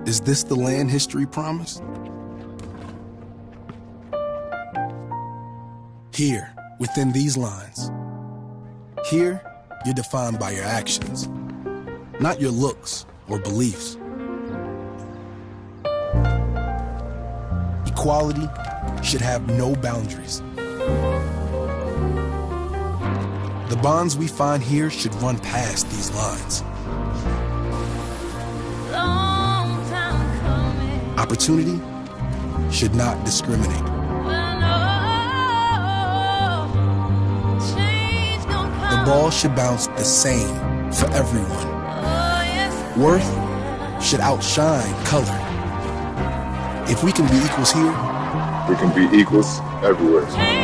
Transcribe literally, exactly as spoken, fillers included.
Is this the land history promised? Here, within these lines. Here, you're defined by your actions, not your looks or beliefs. Equality should have no boundaries. The bonds we find here should run past these lines. Long time coming. Opportunity should not discriminate. The ball should bounce the same for everyone. Worth should outshine color. If we can be equals here, we can be equals everywhere.